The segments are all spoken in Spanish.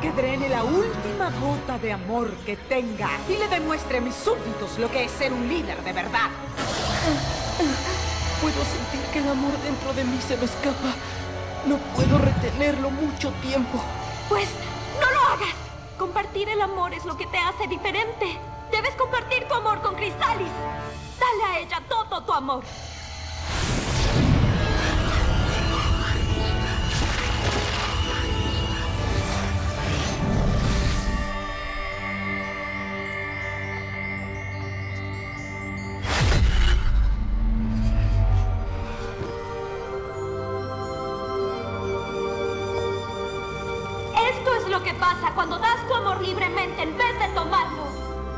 que drene la última gota de amor que tenga y le demuestre a mis súbditos lo que es ser un líder de verdad. Puedo sentir que el amor dentro de mí se me escapa. No puedo retenerlo mucho tiempo. Pues, no lo hagas. Compartir el amor es lo que te hace diferente. Debes compartir tu amor con Crystalis. Dale a ella todo tu amor. Esto es lo que pasa cuando das tu amor libremente en vez de tomarlo.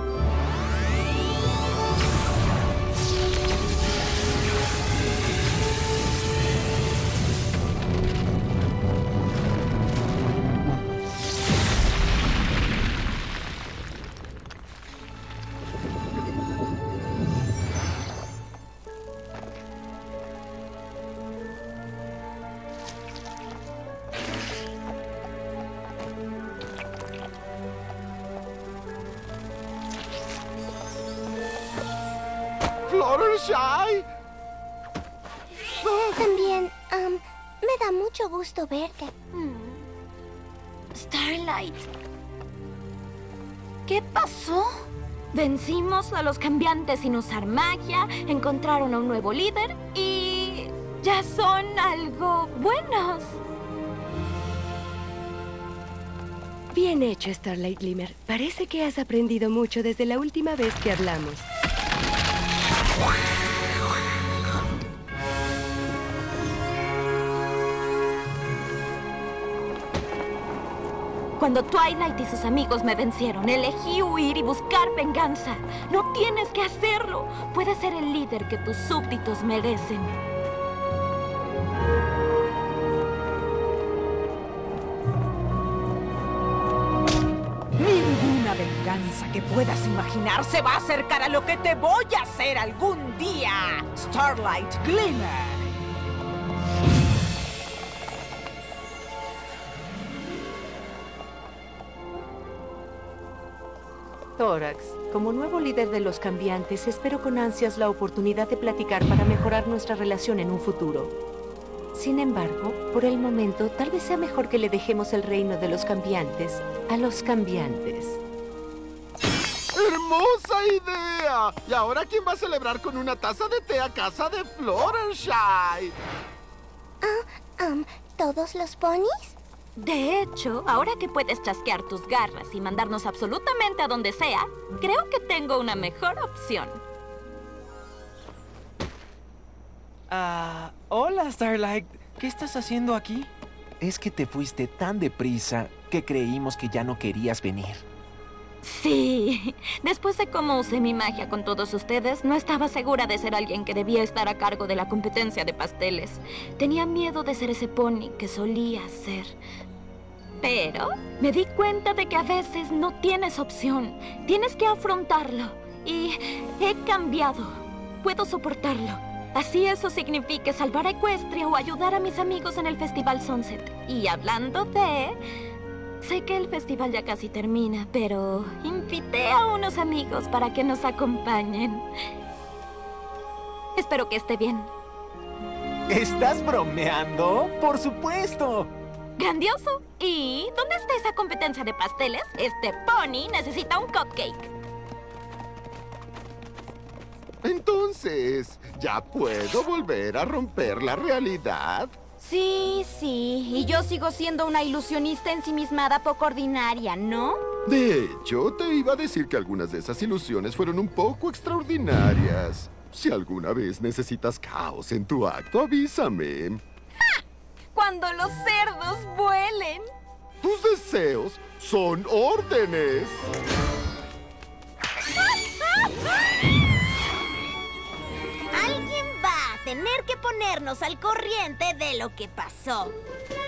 ¡Fluttershy! También, me da mucho gusto verte. Starlight. ¿Qué pasó? Vencimos a los cambiantes sin usar magia, encontraron a un nuevo líder y ya son algo buenos. Bien hecho, Starlight Glimmer. Parece que has aprendido mucho desde la última vez que hablamos. Cuando Twilight y sus amigos me vencieron, elegí huir y buscar venganza. No tienes que hacerlo. Puedes ser el líder que tus súbditos merecen. Ninguna venganza que puedas imaginar se va a acercar a lo que te voy a hacer algún día, Starlight Glimmer. Thorax, como nuevo líder de los cambiantes, espero con ansias la oportunidad de platicar para mejorar nuestra relación en un futuro. Sin embargo, por el momento, tal vez sea mejor que le dejemos el reino de los cambiantes a los cambiantes. ¡Hermosa idea! ¿Y ahora quién va a celebrar con una taza de té a casa de Fluttershy? ¿Todos los ponis? De hecho, ahora que puedes chasquear tus garras y mandarnos absolutamente a donde sea, creo que tengo una mejor opción. Hola, Starlight. ¿Qué estás haciendo aquí? Es que te fuiste tan deprisa que creímos que ya no querías venir. Sí, después de cómo usé mi magia con todos ustedes, no estaba segura de ser alguien que debía estar a cargo de la competencia de pasteles. Tenía miedo de ser ese pony que solía ser. Pero me di cuenta de que a veces no tienes opción. Tienes que afrontarlo. Y he cambiado. Puedo soportarlo. Así eso signifique salvar a Equestria o ayudar a mis amigos en el Festival Sunset. Y hablando de... Sé que el festival ya casi termina, pero invité a unos amigos para que nos acompañen. Espero que esté bien. ¿Estás bromeando? ¡Por supuesto! ¡Grandioso! ¿Y dónde está esa competencia de pasteles? Este pony necesita un cupcake. Entonces, ¿ya puedo volver a romper la realidad? Sí, y yo sigo siendo una ilusionista ensimismada poco ordinaria, ¿no? De hecho, te iba a decir que algunas de esas ilusiones fueron un poco extraordinarias. Si alguna vez necesitas caos en tu acto, avísame. ¡Ja! ¡Cuando los cerdos vuelen! Tus deseos son órdenes. Alguien va a tener que ponernos al corriente de lo que pasó.